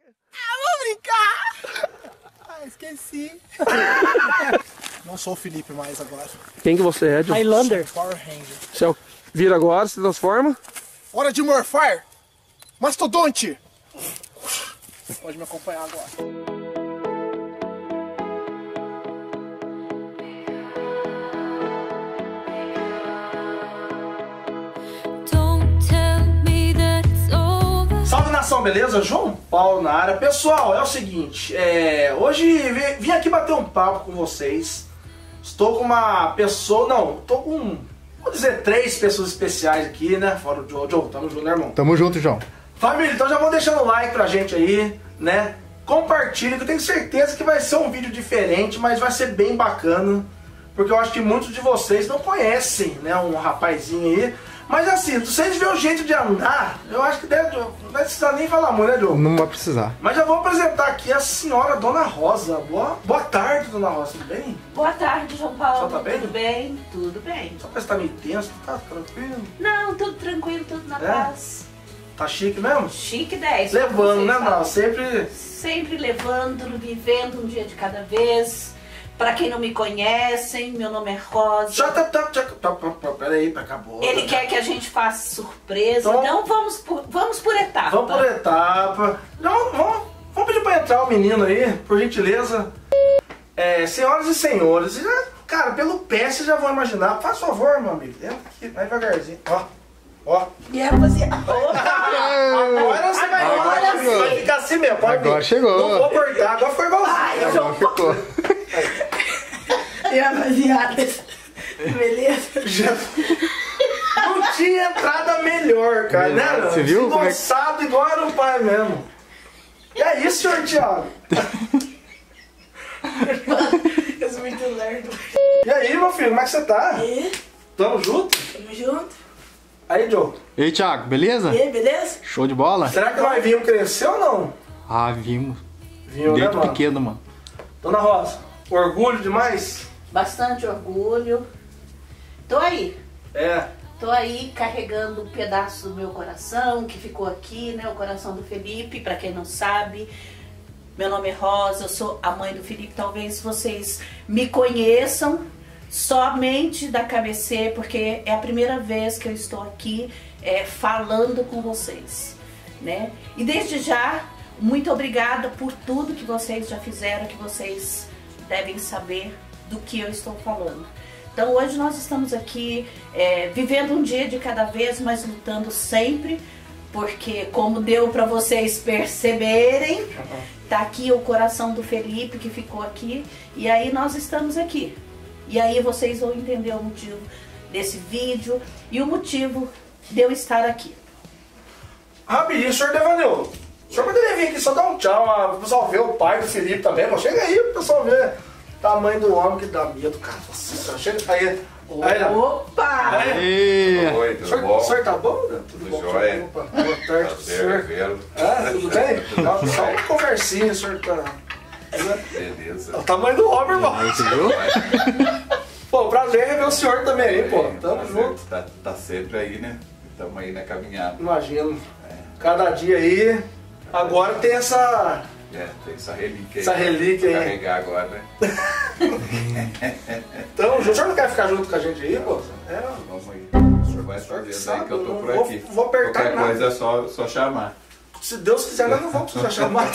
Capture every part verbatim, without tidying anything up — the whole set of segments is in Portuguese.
Ah, vou brincar! Ah, esqueci. Não sou o Felipe mais agora. Quem que você é, John? Highlander. Power Ranger. Você é o... vira agora, se transforma. Hora de morfar! Mastodonte! Pode me acompanhar agora. Salve nação, beleza? João Paulo na área. Pessoal, é o seguinte, é... hoje vim aqui bater um papo com vocês. Estou com uma pessoa, não, estou com, vou dizer, três pessoas especiais aqui, né? Fora o Joe. Joe, tamo junto, né, irmão? Tamo junto, João. Família, então já vão deixando o like pra gente aí, né? Compartilhe, que eu tenho certeza que vai ser um vídeo diferente, mas vai ser bem bacana. Porque eu acho que muitos de vocês não conhecem, né, um rapazinho aí. Mas assim, se vocês verem o jeito de andar, eu acho que deve, não vai precisar nem falar muito, né, Diogo? Não vai precisar. Mas já vou apresentar aqui a senhora Dona Rosa. Boa, boa tarde, Dona Rosa, tudo bem? Boa tarde, João Paulo. Só tá bem? Tudo bem? Tudo bem. Só parece que tá meio tenso, tá tranquilo? Não, tudo tranquilo, tudo na É? paz. Tá chique mesmo? Chique dez. Levando, né, Paulo? Mal? Sempre... Sempre levando, vivendo um dia de cada vez. Pra quem não me conhecem, meu nome é Rosa. Já tá, tá, tá, tá, tá, peraí, acabou. Ele quer que a gente faça surpresa, Então- então vamos por, vamos por etapa. Vamos por etapa. Não, vamos, vamos pedir pra entrar o menino aí, por gentileza. É, senhoras e senhores, já, cara, pelo pé vocês já vão imaginar. Faz favor, meu amigo. Entra aqui, vai devagarzinho. Ó, ó. E é você. Agora você vai, Agora vai, sim. vai ficar assim mesmo. Pode Agora vir. chegou. Não vou cortar, agora foi igualzinho. Ai, Agora João ficou. E rapaziada, beleza? Já... Não tinha entrada melhor, cara, né? Melhor. Não? Você viu como é que- Endossado igual era o pai mesmo. E é isso, senhor Thiago? Eu sou muito lerdo. E aí, meu filho, como é que você tá? E Tamo junto? tamo junto. Aí, Joe, E aí, Thiago, beleza? E aí, beleza? Show de bola? será que nós vimos crescer ou não? Ah, vimos. Viu, né, Desde mano? pequeno, mano. Dona Rosa, orgulho demais? Bastante orgulho. Tô aí. É. Tô aí carregando um pedaço do meu coração, que ficou aqui, né? O coração do Felipe, pra quem não sabe. Meu nome é Rosa, eu sou a mãe do Felipe. Talvez vocês me conheçam somente da K B C, porque é a primeira vez que eu estou aqui é, falando com vocês, né? E desde já, muito obrigada por tudo que vocês já fizeram, que vocês devem saber do que eu estou falando. Então hoje nós estamos aqui é, vivendo um dia de cada vez, mas lutando sempre, porque como deu para vocês perceberem, tá aqui o coração do Felipe que ficou aqui, e aí nós estamos aqui. E aí vocês vão entender o motivo desse vídeo e o motivo de eu estar aqui. Rapidinho, senhor Devaneu. O senhor poderia vir aqui só dar um tchau, ah, o pessoal ver o pai do Felipe também, mas chega aí pro pessoal ver o tamanho do homem que dá medo, cara. Nossa, chega aí. Aí, ó. Opa! Aí. Oi, O tudo senhor, bom? o senhor tá bom? Né? Tudo Tudo bom, jóia. senhor? Opa, boa tarde, Tá senhor. certo, vendo? Ah, tudo bem? Não, só uma conversinha, o senhor tá... Beleza. O tamanho do homem, irmão. Aí, você viu? Pô, prazer rever o senhor também aí, pô. Tamo Tá junto. sempre- Tá, tá sempre aí, né? Tamo aí na caminhada. Imagino. Cada dia aí. Agora tem essa... É, tem essa relíquia aí. Essa relíquia aí. Pra carregar agora, né? Então, o senhor não quer ficar junto com a gente aí, pô? É, Vamos aí. O senhor vai fazendo aí que eu tô por Vou- aqui. vou apertar Qualquer nada. coisa é só, só chamar. se Deus quiser, nós não vamos precisar chamar.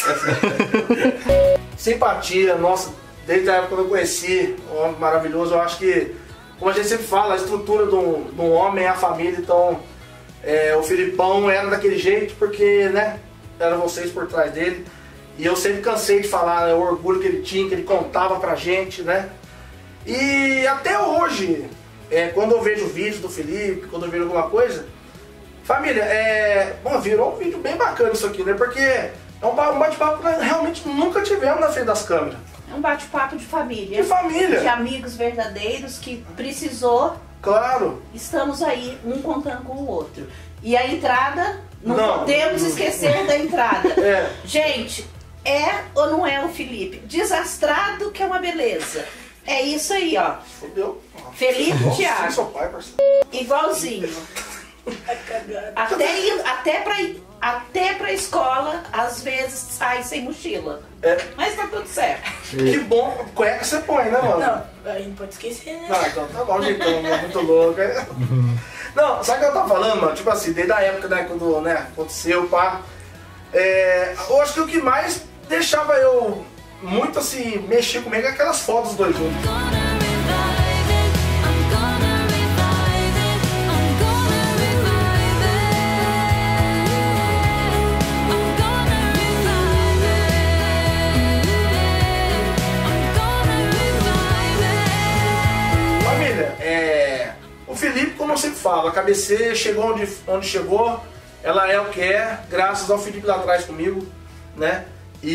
Simpatia, nossa, desde a época que eu conheci, um homem maravilhoso. Eu acho que, como a gente sempre fala, a estrutura de um, de um homem é a família. Então, é, o Filipão era daquele jeito porque, né, eram vocês por trás dele. E eu sempre cansei de falar, né, o orgulho que ele tinha, que ele contava pra gente, né. E até hoje, é, quando eu vejo vídeos do Felipe, quando eu vejo alguma coisa, família, é, bom, virou um vídeo bem bacana isso aqui, né, porque é um ba- um bate-papo que nós realmente nunca tivemos na frente das câmeras. É um bate-papo de família. De família. De amigos verdadeiros que precisou, Claro. estamos aí, um contando com o outro. E a entrada, não, Não. podemos esquecer da entrada. É. Gente, é ou não é o Felipe? Desastrado que é uma beleza. É isso aí, ó. Fodeu. Felipe Nossa, Thiago. seu pai, parceiro. Igualzinho. Até, ir, até, pra, ir- até pra escola, às vezes sai sem mochila. É. Mas tá tudo certo. Que bom, cueca você põe, né, mano? Não, aí não pode esquecer, né? Ah, então tá bom, jeitão, é muito louco. é. Não, sabe o que eu tava falando, mano? Tipo assim, desde a época, né, quando né, aconteceu, pá. É, eu acho que o que mais deixava eu muito assim, mexer comigo é aquelas fotos dos dois juntos. Família, é, o Felipe, como eu sempre falo, a K B C chegou onde, onde chegou, ela é o que é, graças ao Felipe lá atrás comigo, né?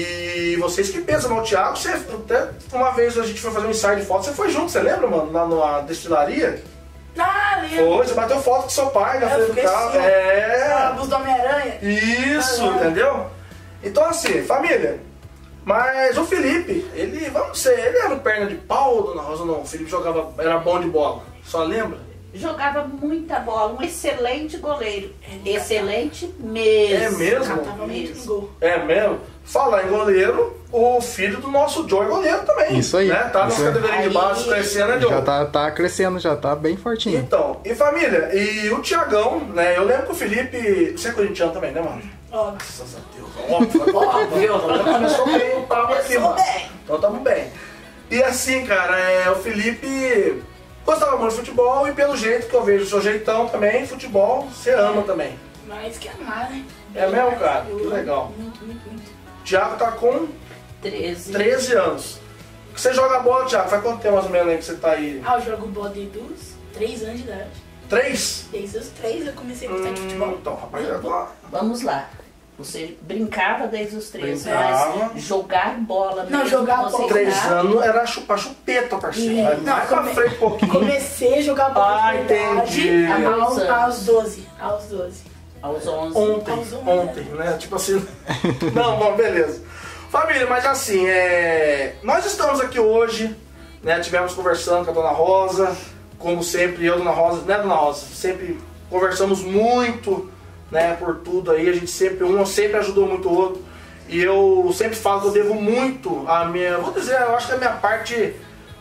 E vocês que pensam no Thiago, você, até uma vez a gente foi fazer um ensaio de foto, você foi junto, você lembra, mano? Lá na destilaria? Ah, lembro. Foi, você bateu foto com seu pai na É, frente do fiquei carro. assim, ó. É. A blusa do Homem-Aranha. Isso, Ah, é. entendeu? Então assim, família, mas o Felipe, ele, vamos dizer, ele era um perna de pau, dona Rosa, não, o Felipe jogava, era bom de bola, só lembra? Jogava muita bola, um excelente goleiro. Excelente mesmo. É mesmo? Tava muito no gol. É mesmo? Falar em goleiro, o filho do nosso Joe é goleiro também. Isso aí, Né? Tá nas isso aí. categorias de base Aí. crescendo, né, Joe? Já tá, tá crescendo, já tá bem fortinho. Então, e família, e o Thiagão, né? Eu lembro que o Felipe. Você é corintiano também, né, mano? Ó, Graças a Deus. Óbvio, óbvio. Então começou bem o papo aqui, Começou mano. bem. Então tamo bem. E assim, cara, é, o Felipe gostava muito de futebol e pelo jeito que eu vejo o seu jeitão também, futebol, você ama também. mais que amar, né? É mesmo, cara? Eu Que amo legal. Muito, muito, muito. O Thiago tá com treze. treze anos. Você joga bola, Thiago? Faz quanto tempo mais ou menos aí que você tá aí? Ah, eu jogo bola desde os três anos de idade. Três? Desde os três eu comecei a gostar de Hum, futebol. então, rapaz, agora. Vamos lá. Você brincava desde os treze, Brincava. mas jogar bola Não, mesmo, jogar você bola. Três tá- anos era chupar chupeta, parceiro. E- Vai não, mais pra come- frente um pouquinho. Comecei a jogar bola Ah, de verdade entendi. aos, Há aos doze. Aos doze. Aos onze. Ontem, Aos onze, ontem, né? Tipo assim. Não, bom, beleza. Família, mas assim, é... nós estamos aqui hoje, né? Tivemos conversando com a Dona Rosa, como sempre, eu, Dona Rosa, né, Dona Rosa? Sempre conversamos muito, né? Por tudo aí, a gente sempre, um sempre ajudou muito o outro. E eu sempre falo que eu devo muito a minha, vou dizer, eu acho que a minha parte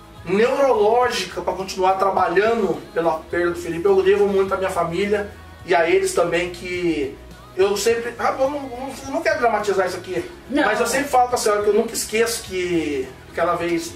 neurológica para continuar trabalhando pela perda do Felipe, eu devo muito à minha família e a eles também, que eu sempre, ah, eu não, não, não quero dramatizar isso aqui, Não. mas eu sempre falo pra senhora que eu nunca esqueço que aquela vez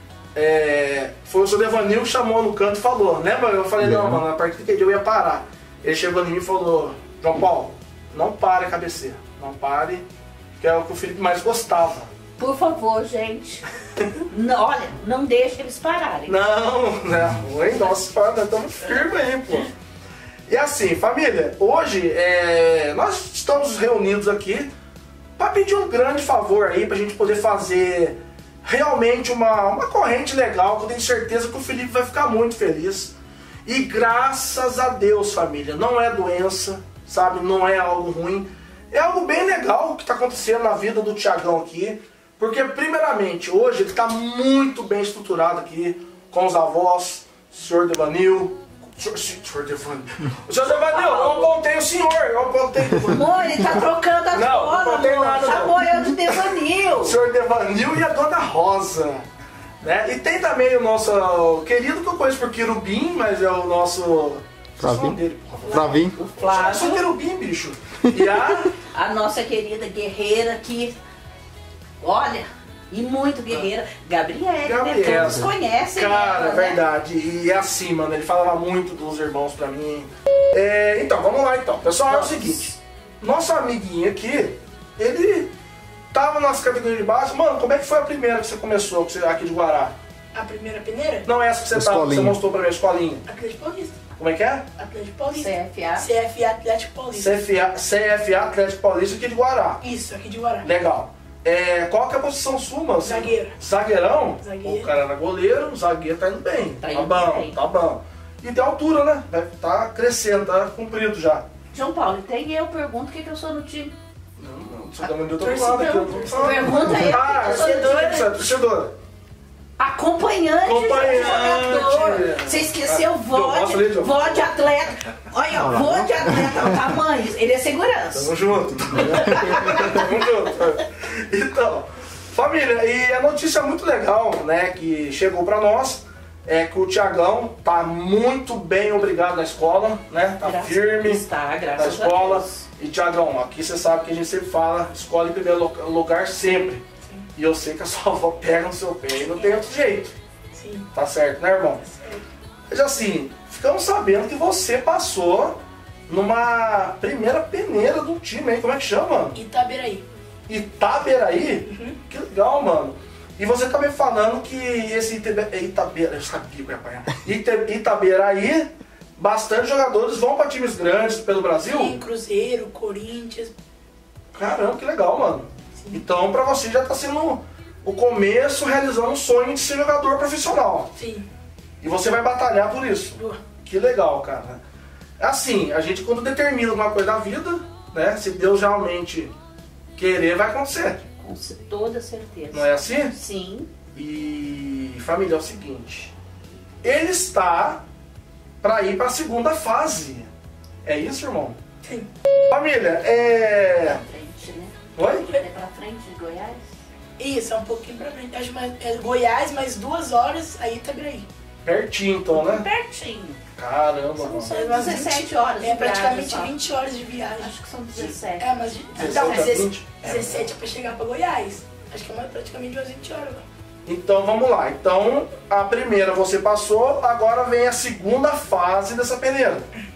é, foi o seu Devanil que chamou no canto e falou, lembra? Eu falei, não, Lembro. mano, a partir daquele dia eu ia parar. Ele chegou em mim e falou, João Paulo, não pare a cabeceira, não pare, que é o que o Felipe mais gostava. Por favor, gente. Não, olha, não deixe eles pararem. Não, não, oi, nossa, nós estamos firmes aí, pô. E assim, família, hoje é, nós estamos reunidos aqui para pedir um grande favor aí, pra gente poder fazer realmente uma, uma corrente legal, que eu tenho certeza que o Felipe vai ficar muito feliz. E graças a Deus, família, não é doença, sabe, não é algo ruim, é algo bem legal que está acontecendo na vida do Thiagão aqui. Porque, primeiramente, hoje ele está muito bem estruturado aqui, com os avós, o senhor Devanil. Senhor, senhor Devanil. O senhor Devanil, eu apontei o senhor, eu apontei o Amor, ele tá trocando as Não, bolas, não tem amor. nada, não. Chamou eu de Devanil. o senhor Devanil e a dona Rosa. Né? E tem também o nosso querido, que eu conheço por Querubim, mas é o nosso... Flavinho. Qual é o nome dele? Flavinho. Eu sou Flávio, Querubim, bicho. E a... a nossa querida guerreira que, olha, e muito guerreira, Gabriele, né? Gabriela. Todos conhecem Cara, ela, é né? verdade. E é assim, mano, ele falava muito dos irmãos pra mim. É, então, vamos lá então. Pessoal, é o seguinte. Nosso amiguinho aqui, ele tava nas categorias de base. Mano, como é que foi a primeira que você começou que você- aqui de Guará? A primeira peneira? Não essa que você, tava, que você Escolinha. mostrou pra mim, a escolinha. Atlético Paulista. Como é que é? Atlético Paulista. C F A. C F A Atlético Paulista. C F A, C F A Atlético Paulista aqui de Guará. Isso, aqui de Guará. Legal. É, qual que é a posição sua, mano? Zagueiro. Zagueirão? Zagueiro. O cara era goleiro, o zagueiro tá indo bem. Tá Tá, indo bom, bem. tá bom. E tem altura, né? Deve tá crescendo, tá comprido já. João Paulo, tem eu pergunto o que, que eu sou no time. Não, não, você tá mandando do outro Torcedor. lado aqui. eu tô falando. Pergunta aí, Ah, eu sou você é doida. torcedora. Acompanhante, Acompanhante. de jogador. Você esqueceu vó gosto ali, de, João. vó de atleta. Olha, ó, vó de atleta, o tamanho. Ele é segurança. Tamo junto. Tamo junto. Então, família, e a notícia muito legal, né, que chegou pra nós, é que o Tiagão tá muito bem obrigado na escola, né? Tá Graças- firme está, na graças a escola. Deus. E Tiagão, aqui você sabe que a gente sempre fala, escola em primeiro lo- lugar sempre. E eu sei que a sua avó pega no seu pé e não tem outro jeito. Sim. Tá certo, né, irmão? Certo. Mas assim, ficamos sabendo que você passou numa primeira peneira do time aí, como é que chama? Itaberaí. Itaberaí? Que legal, mano. E você tá me falando que esse Itabe- Itabeira, eu sabia que eu ia apanhar. Ita- Itaberaí, bastante jogadores vão pra times grandes pelo Brasil? Sim, Cruzeiro, Corinthians. Caramba, que legal, mano. Então pra você já tá sendo o começo realizando um sonho de ser jogador profissional. Sim. E você vai batalhar por isso. Boa. Que legal, cara. Assim, a gente quando determina alguma coisa da vida, né? Se Deus realmente querer, vai acontecer. Com ce- toda certeza. Não é assim? Sim. E família, é o seguinte. Ele está para ir para a segunda fase. É isso, irmão? Sim. Família, é... Pra frente, né? Oi? É pra frente de Goiás? Isso, é um pouquinho pra frente. Acho mais, é Goiás, mais duas horas, aí Itaberaí. Pertinho, então, né? Pertinho. Caramba, São mano. só É umas dezessete horas de É praticamente viagem só. vinte horas de viagem. Acho que são dezessete. É, mas... dezessete Não, a dezessete, vinte. dezessete é pra chegar pra Goiás. Acho que é mais, praticamente umas vinte horas. Então vamos lá. Então a primeira você passou, agora vem a segunda fase dessa peneira.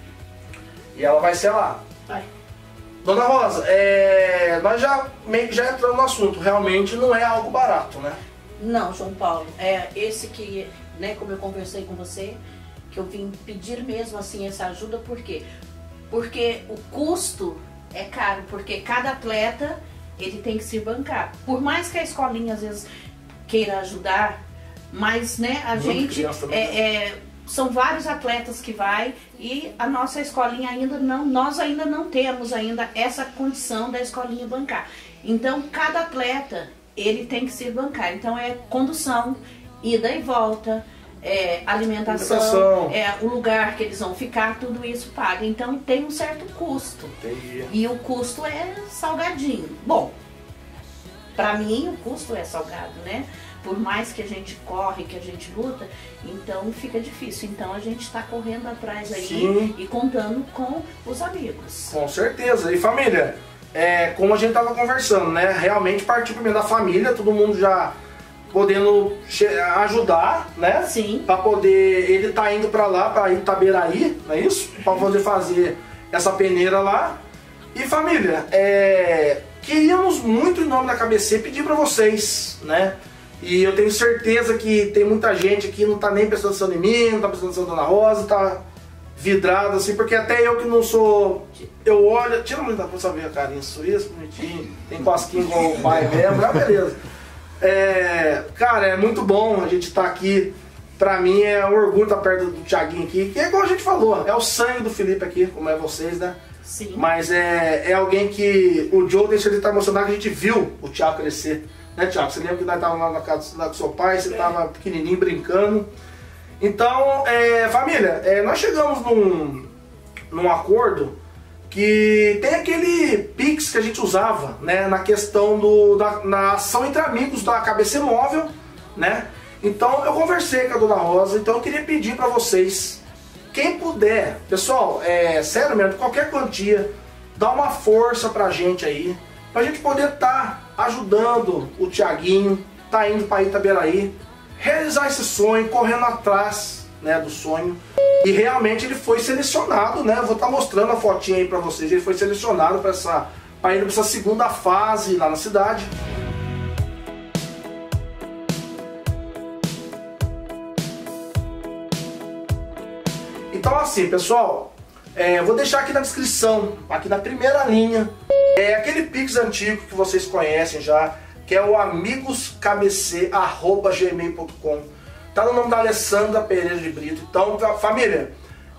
E ela vai ser lá. Vai. Dona Rosa, é... nós já meio que já entramos no assunto. Realmente não é algo barato, né? Não, João Paulo, é esse que, né, como eu conversei com você, que eu vim pedir mesmo assim essa ajuda, por quê? Porque o custo é caro, porque cada atleta ele tem que se bancar. Por mais que a escolinha às vezes queira ajudar, mas né, a Muito gente criança também, é, é, são vários atletas que vai e a nossa escolinha ainda não, nós ainda não temos ainda essa condição da escolinha bancar. Então cada atleta ele tem que se bancar. Então é condução, ida e volta, é, alimentação, Alimentação. é, o lugar que eles vão ficar, tudo isso paga. Então tem um certo custo. Entendi. E o custo é salgadinho. Bom, pra mim o custo é salgado, né? Por mais que a gente corre, que a gente luta, então fica difícil. Então a gente tá correndo atrás aí Sim. e contando com os amigos. Com certeza. E família, é, como a gente tava conversando, né? Realmente partiu primeiro da família, todo mundo já podendo che- ajudar, né? Sim. Pra poder. Ele tá indo pra lá, pra Itaberaí, não é isso? Pra poder fazer essa peneira lá. E família, é, queríamos muito em nome da K B C pedir pra vocês, né? E eu tenho certeza que tem muita gente aqui que não tá nem prestando atenção em mim, não tá prestando atenção na Dona Rosa, tá vidrado assim, porque até eu que não sou. Eu olho, tira muito da pra ver a carinha suíça, bonitinho, tem cosquinha igual o pai mesmo, ah, beleza. É, cara, é muito bom a gente estar tá aqui. Pra mim é um orgulho estar perto do Thiaguinho aqui, que é igual a gente falou, é o sangue do Felipe aqui, como é vocês, né? Sim. Mas é, é alguém que o Joe deixa ele estar emocionado que a gente viu o Thiago crescer. Né, Thiago? Você lembra que nós estávamos lá na casa lá com seu pai, você estava pequenininho brincando. Então, é, família, é, nós chegamos num, num acordo que tem aquele Pix que a gente usava, né, na questão do, da na ação entre amigos da K B C Móvel, né? Então eu conversei com a Dona Rosa, então eu queria pedir para vocês, quem puder, pessoal, é sério mesmo, qualquer quantia, dá uma força pra gente aí, pra gente poder estar tá ajudando o Thiaguinho, tá indo para Itaberaí, realizar esse sonho, correndo atrás, né, do sonho. E realmente ele foi selecionado, né? Eu vou estar tá mostrando a fotinha aí pra vocês. Ele foi selecionado para essa, para ir para essa segunda fase lá na cidade. Então assim, pessoal, é, eu vou deixar aqui na descrição, aqui na primeira linha, é aquele Pix antigo que vocês conhecem já, que é o amigos k b c arroba gmail ponto com. Tá no nome da Alessandra Pereira de Brito. Então, família,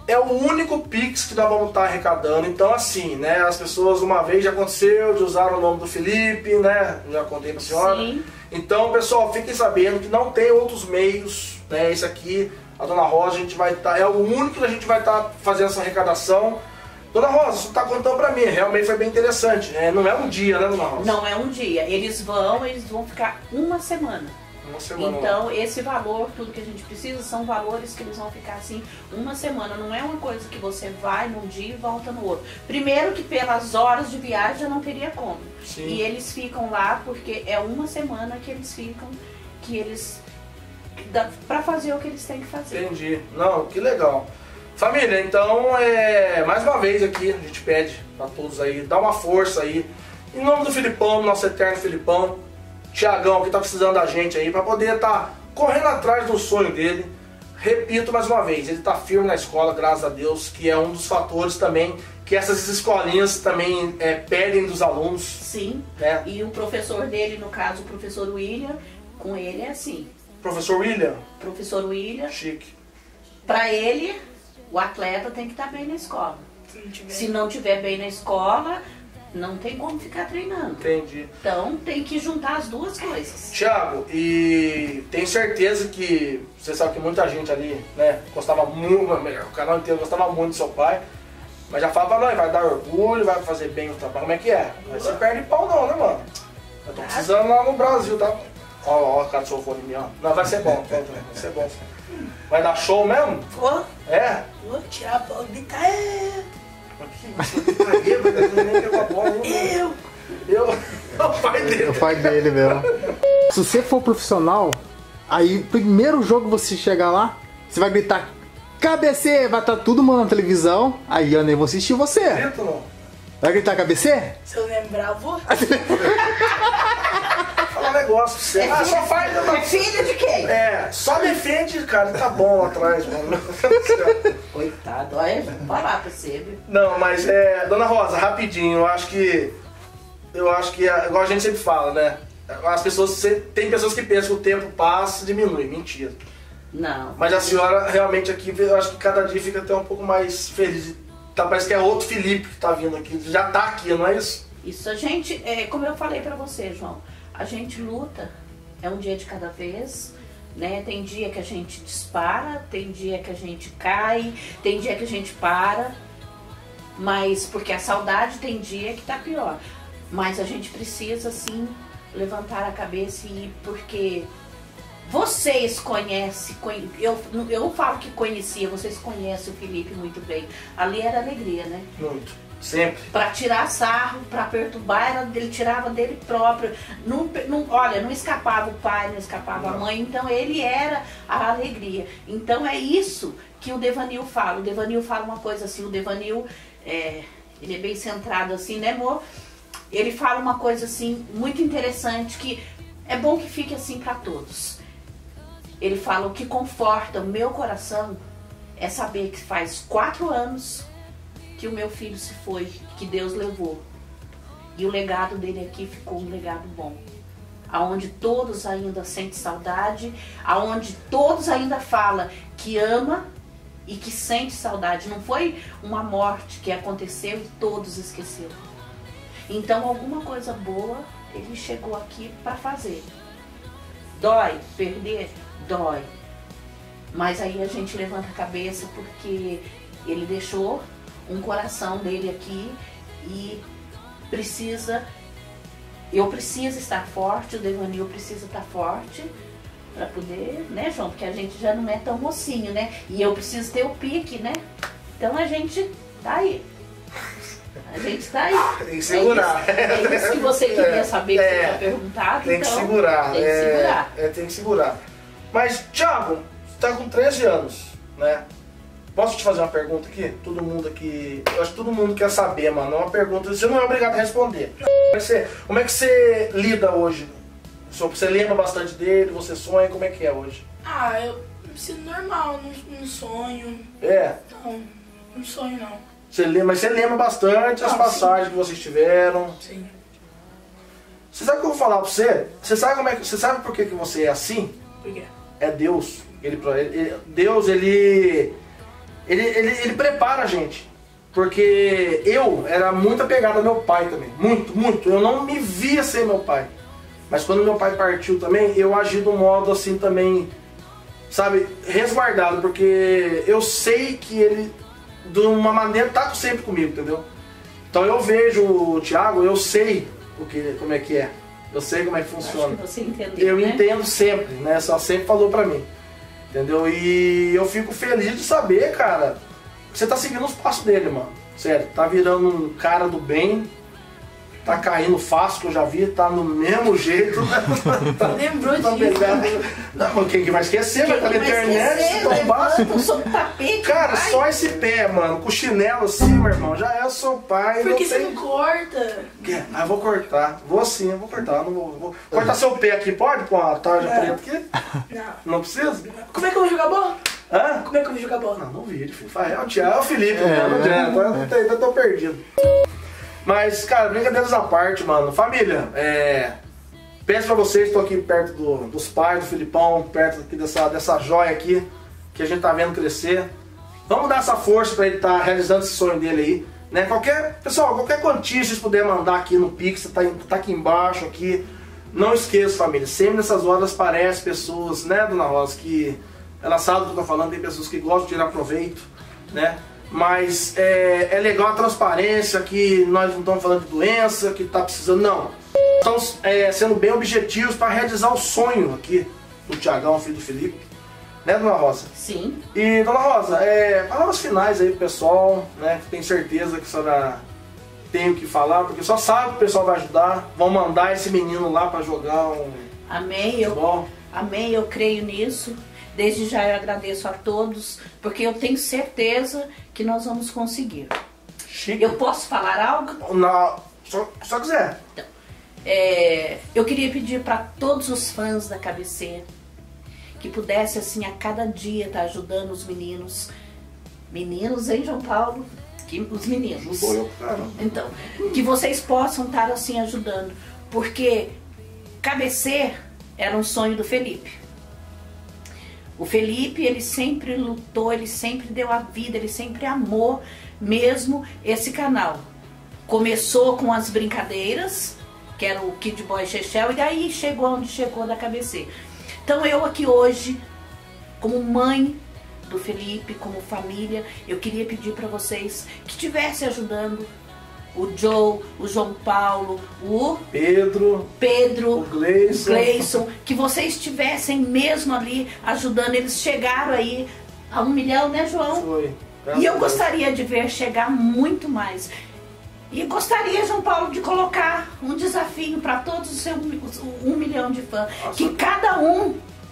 é o único Pix que nós vamos estar arrecadando. Então assim, né, as pessoas uma vez já aconteceu de usar o nome do Felipe, né, já contei pra senhora. Sim. Então, pessoal, fiquem sabendo que não tem outros meios, né, esse aqui, a Dona Rosa, a gente vai estar, é o único que a gente vai estar fazendo essa arrecadação. Dona Rosa, você está contando pra mim, realmente foi bem interessante, né? Não é um dia, né, Dona Rosa? Não é um dia, eles vão, eles vão ficar uma semana. Uma semana. Então, esse valor, tudo que a gente precisa, são valores que eles vão ficar assim uma semana. Não é uma coisa que você vai num dia e volta no outro. Primeiro que pelas horas de viagem já não teria como. Sim. E eles ficam lá porque é uma semana que eles ficam, que eles... para fazer o que eles têm que fazer. Entendi. Não, que legal. Família, então, é, mais uma vez aqui, a gente pede pra todos aí, dá uma força aí. Em nome do Filipão, nosso eterno Filipão, Tiagão, que tá precisando da gente aí, pra poder estar correndo atrás do sonho dele. Repito mais uma vez, ele tá firme na escola, graças a Deus, que é um dos fatores também que essas escolinhas também é, pedem dos alunos. Sim, né? E o professor dele, no caso o professor William, com ele é assim. Professor William? Professor William. Chique. Pra ele, o atleta tem que estar bem na escola. Se não tiver, Se não tiver bem na escola, não tem como ficar treinando. Entendi. Então tem que juntar as duas coisas. Thiago, e tenho certeza que você sabe que muita gente ali, né, gostava muito, o canal inteiro gostava muito do seu pai, mas já fala pra nós, vai dar orgulho, vai fazer bem o trabalho, como é que é? Mas você perde pau não, né, mano? Eu tô precisando lá no Brasil, tá? Ó, ó, o cara do sofone em mim, ó. Não, vai ser bom, vai ser bom. Vai dar show mesmo? vou, É? vou tirar a bola e gritar, é, eu, Eu, o pai dele. O pai dele mesmo. Se você for profissional, aí primeiro jogo que você chegar lá, você vai gritar K B C, vai estar tudo mundo na televisão, aí eu nem vou assistir você. Grito, não? Vai gritar K B C? se eu lembrar, eu vou. Falar um negócio pra você. Ah, só faz uma... É filho de quem? É, só defende, cara, tá bom lá atrás, mano. Coitado, olha, vou falar pra você, viu? Não, mas é, Dona Rosa, rapidinho, eu acho que, eu acho que, igual a gente sempre fala, né, as pessoas, tem pessoas que pensam que o tempo passa e diminui, mentira. Não. Mas a senhora realmente aqui, eu acho que cada dia fica até um pouco mais feliz. Tá, parece que é outro Felipe que tá vindo aqui, já tá aqui, não é isso? Isso a gente, é, como eu falei pra você, João, a gente luta, é um dia de cada vez, né? Tem dia que a gente dispara, tem dia que a gente cai, tem dia que a gente para, mas porque a saudade tem dia que tá pior. Mas a gente precisa, sim, levantar a cabeça e ir, porque vocês conhecem, conhe- eu, eu falo que conhecia, vocês conhecem o Felipe muito bem. Ali era alegria, né? Muito. Sempre. Pra tirar sarro, pra perturbar, era, ele tirava dele próprio. Não, não, olha, não escapava o pai, não escapava a mãe, então ele era a alegria. Então é isso que o Devanil fala. O Devanil fala uma coisa assim, o Devanil, é, ele é bem centrado assim, né, amor? Ele fala uma coisa assim, muito interessante, que é bom que fique assim pra todos. Ele fala, o que conforta o meu coração é saber que faz quatro anos que o meu filho se foi, que Deus levou. E o legado dele aqui ficou um legado bom. Aonde todos ainda sentem saudade, aonde todos ainda falam que ama e que sente saudade. Não foi uma morte que aconteceu e todos esqueceram. Então alguma coisa boa ele chegou aqui para fazer. Dói perder? Dói. Mas aí a gente levanta a cabeça porque ele deixou um coração dele aqui e precisa, eu preciso estar forte, o Devanil precisa estar forte para poder, né, João? Porque a gente já não é tão mocinho, né? E eu preciso ter o pique, né? Então a gente tá aí. A gente tá aí. Tem que segurar. É isso, é isso que você queria saber, que É, você tinha perguntado. Tem que então, segurar. Tem que é, segurar. É, tem que segurar. Mas, Thiago, você tá com treze anos, né? Posso te fazer uma pergunta aqui? Todo mundo aqui... Eu acho que todo mundo quer saber, mano. É uma pergunta... Você não é obrigado a responder. Como é que você, como é que você lida hoje? Você lembra bastante dele? Você sonha? Como é que é hoje? Ah, eu me sinto normal, não, não sonho. É? Não, não sonho não. Você lembra, mas você lembra bastante as Ah, passagens que vocês tiveram. Sim. Você sabe o que eu vou falar pra você? Você sabe, como é que, você sabe por que, que você é assim? Por quê? É Deus. Ele, ele, Deus, ele... ele, ele, ele prepara a gente. Porque eu era muito apegado ao meu pai também. Muito, muito. Eu não me via sem meu pai. Mas quando meu pai partiu também, eu agi de um modo assim também, sabe, resguardado. Porque eu sei que ele, de uma maneira, tá sempre comigo, entendeu? Então eu vejo o Thiago, eu sei o que, como é que é. Eu sei como é que funciona. Acho que você entendeu, eu né? entendo sempre, né? Só sempre falou pra mim. Entendeu? E eu fico feliz de saber, cara, que você tá seguindo os passos dele, mano. Sério, tá virando um cara do bem. Tá caindo fácil, que eu já vi, tá no mesmo jeito. tá, Lembrou tá disso. pegando. Não, mas quem que vai esquecer? Vai estar na internet, se tombar. Levanta sobre o tapete. Cara, vai. só esse pé, mano, com o chinelo assim, meu irmão, já é o seu pai. Por que não você tem... não corta? Ah, eu vou cortar. Vou sim, eu vou cortar. Não vou, vou... Cortar seu pé aqui, pode? Com a tarja Não. preta aqui? Não. Não precisa? Como é que eu vou jogar bola? Hã? Como é que eu vou jogar bola? Não, não vídeo, filho. Vai, é o Thiago, é o Felipe, né? Não é, adianta, é. eu tô- eu tô perdido. Mas, cara, brincadeiras à parte, mano. Família, é... peço pra vocês, tô aqui perto do- dos pais, do Filipão, perto aqui dessa, dessa joia aqui, que a gente tá vendo crescer. Vamos dar essa força pra ele estar realizando esse sonho dele aí, né? Qualquer, pessoal, qualquer quantia que vocês puderem mandar aqui no Pix, tá, tá aqui embaixo, aqui. Não esqueça, família, sempre nessas horas aparecem pessoas, né, Dona Rosa, que ela sabe do que eu tô falando, tem pessoas que gostam de tirar proveito, né? Mas é, é legal a transparência, que nós não estamos falando de doença, que tá precisando, não. Estamos é, sendo bem objetivos para realizar o sonho aqui do Thiagão, filho do Felipe, né, Dona Rosa? Sim. E, Dona Rosa, é, palavras finais aí pro pessoal, né, que tenho certeza que a senhora tem o que falar, porque só sabe que o pessoal vai ajudar, vão mandar esse menino lá para jogar um Amém. Eu, futebol. amém, eu creio nisso. Desde já eu agradeço a todos, porque eu tenho certeza que nós vamos conseguir. Chique. Eu posso falar algo? Na, só, só quiser. É, eu queria pedir para todos os fãs da K B C que pudesse assim a cada dia estar ajudando os meninos. Meninos, hein, João Paulo? Que, os meninos. Sou eu, cara. Então, que vocês possam estar assim ajudando, porque K B C era um sonho do Felipe. O Felipe, ele sempre lutou, ele sempre deu a vida, ele sempre amou mesmo esse canal. Começou com as brincadeiras, que era o Kid Boy Chechel, e daí chegou onde chegou da K B C. Então eu aqui hoje, como mãe do Felipe, como família, eu queria pedir para vocês que estivessem ajudando o Joe, o João Paulo, o Pedro, Pedro, o Gleison. Gleison, que vocês estivessem mesmo ali ajudando. Eles chegaram aí a um milhão, né, João? Foi. Graças E eu a Deus. gostaria de ver chegar muito mais. E gostaria, João Paulo, de colocar um desafio para todos os seus um milhão de fãs. Nossa. Que cada um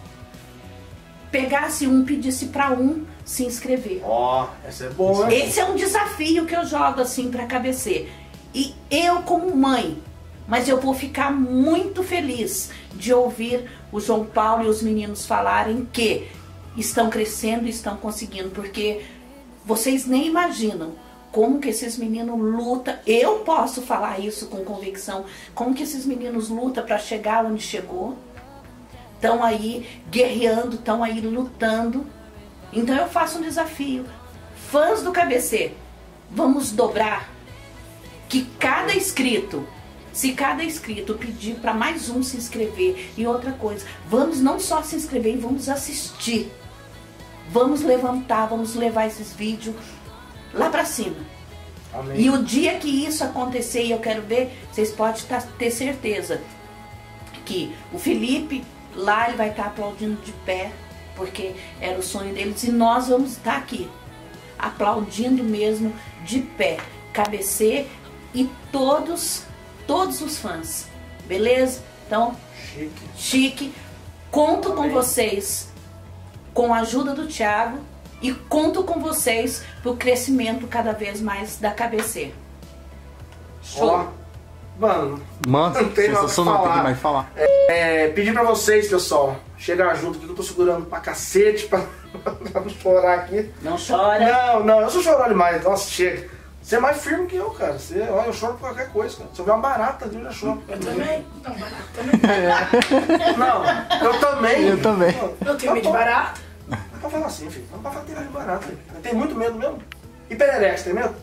pegasse um, pedisse para um se inscrever. Ó, essa é boa, hein? Esse é um desafio que eu jogo assim para K B C. E eu como mãe, mas eu vou ficar muito feliz de ouvir o João Paulo e os meninos falarem que estão crescendo e estão conseguindo, porque vocês nem imaginam como que esses meninos lutam. Eu posso falar isso com convicção, como que esses meninos lutam para chegar onde chegou. Estão aí guerreando, estão aí lutando. Então eu faço um desafio. Fãs do K B C, vamos dobrar. Que cada inscrito, se cada inscrito pedir para mais um se inscrever, e outra coisa, vamos não só se inscrever, vamos assistir. Vamos levantar, vamos levar esses vídeos lá para cima. Amém. E o dia que isso acontecer, e eu quero ver, vocês podem tá, ter certeza que o Felipe lá ele vai estar aplaudindo de pé, porque era o sonho deles, e nós vamos estar aqui aplaudindo mesmo de pé. K B C e todos, todos os fãs, beleza? Então, Chique. chique, conto com Amém. vocês, com a ajuda do Thiago, e conto com vocês pro crescimento cada vez mais da K B C. Show? Ó, mano, Mano, Não tem nada você só pra não tem falar. mais falar. é, pedir pra vocês, pessoal, chegar junto aqui, que eu tô segurando pra cacete pra, pra não chorar aqui. Não chora. Não, não, eu sou chorando demais, nossa, chega. Você é mais firme que eu, cara. Você, olha, eu choro por qualquer coisa, cara. Se eu ver uma barata ali, eu já choro. Eu também. Não, barato também. Não, eu também. Eu também. Eu tenho medo de barato. Tá falar assim, filho. Não pode falar que tem medo barato, filho. Tem muito medo mesmo. E perereca, tem medo?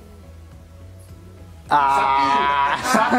Ah!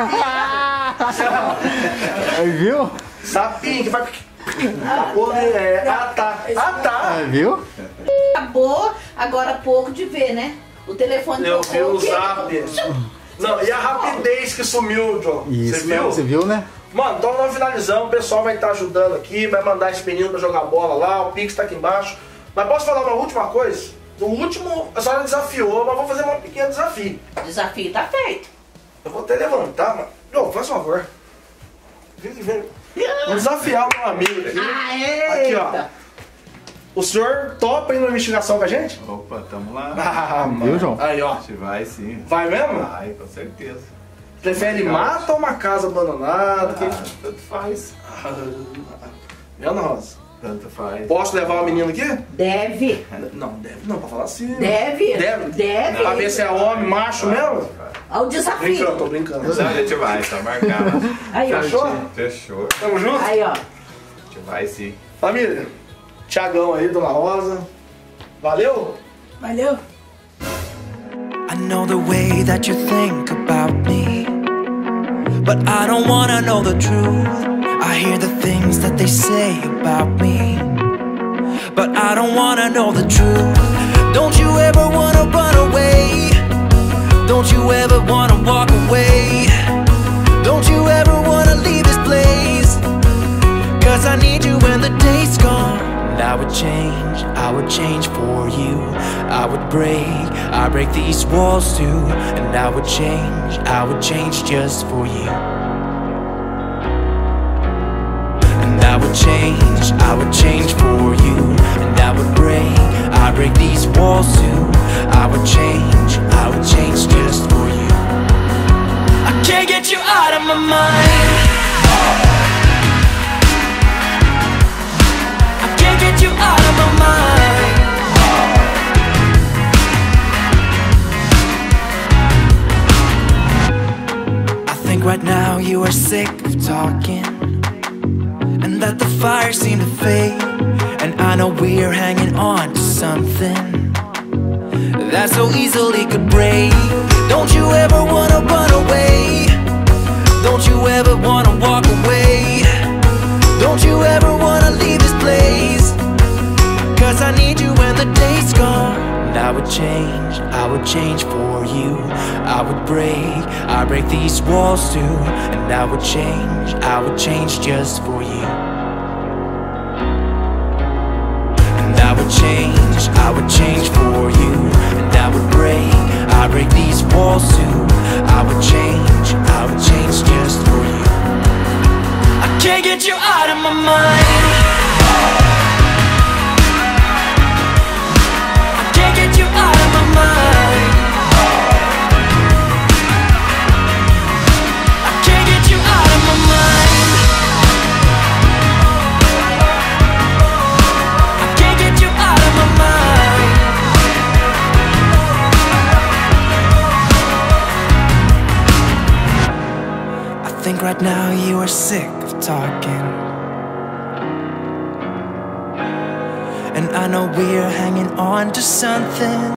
Aí, viu? Sapinho, que vai... Ah, poder, é. Ah, tá. Ah, tá. Aí, viu? Acabou agora há pouco de ver, né? O telefone Eu vi tocou, o quê? zap. Não, e a rapidez que sumiu, John. Isso, Você viu? Você viu, né? Mano, então nós finalizamos, o pessoal vai estar ajudando aqui, vai mandar esse menino pra jogar bola lá, o Pix tá aqui embaixo. Mas posso falar uma última coisa? O último, a senhora desafiou, mas vou fazer um pequeno desafio. O desafio tá feito. Eu vou até levantar, mano. Ô, faz um favor. Vem, vem. Vou desafiar o meu amigo aqui. Ah, Aqui, ó. eita. O senhor topa ir numa investigação com a gente? Opa, tamo lá. Ah, mano. Viu, João? Aí, ó. A gente vai sim. Vai mesmo? Vai, com certeza. Prefere mata ou uma casa abandonada? Que... Ah, tanto faz. Meu Ana Rosa. Tanto faz. Posso levar o menino aqui? Deve. Não, deve não, pra falar assim. Deve. Deve? Deve. Pra ver se é homem, macho mesmo? Olha o Brincando, desafio. tô brincando. Não, a gente vai, tá marcado. Aí, ó. Fechou? Fechou. Tamo junto? Aí, ó. A gente vai sim. Família, Thiagão aí, Dona Rosa. Valeu? Valeu. I know the way that you think about me, but I don't wanna know the truth. I hear the things that they say about me, but I don't wanna know the truth. Don't you ever wanna run away? Don't you ever wanna walk away? Don't you ever wanna leave this place? Cause I need you when the day's gone. And I would change, I would change for you. I would break, I break these walls too. And I would change, I would change just for you. And I would change, I would change for you. And I would break, I break these walls too. I would change, I would change just for you. I can't get you out of my mind. I can't get you out of my mind. I think right now you are sick of talking, and that the fire seemed to fade. And I know we're hanging on to something that so easily could break. Don't you ever wanna run away? Don't you ever wanna walk away? Don't you ever wanna leave this place? Cause I need you when the day's gone. And I would change, I would change for you. I would break, I break these walls too. And I would change, I would change just for you. And I would change, I would change for you. And I would break, I break these walls too. I would change, I would change just for you. I can't get you out of my mind. I can't get you out of my mind. I can't get you out of my mind. I can't get you out of my mind. I think right now you are sick of talking, and I know we're hanging on to something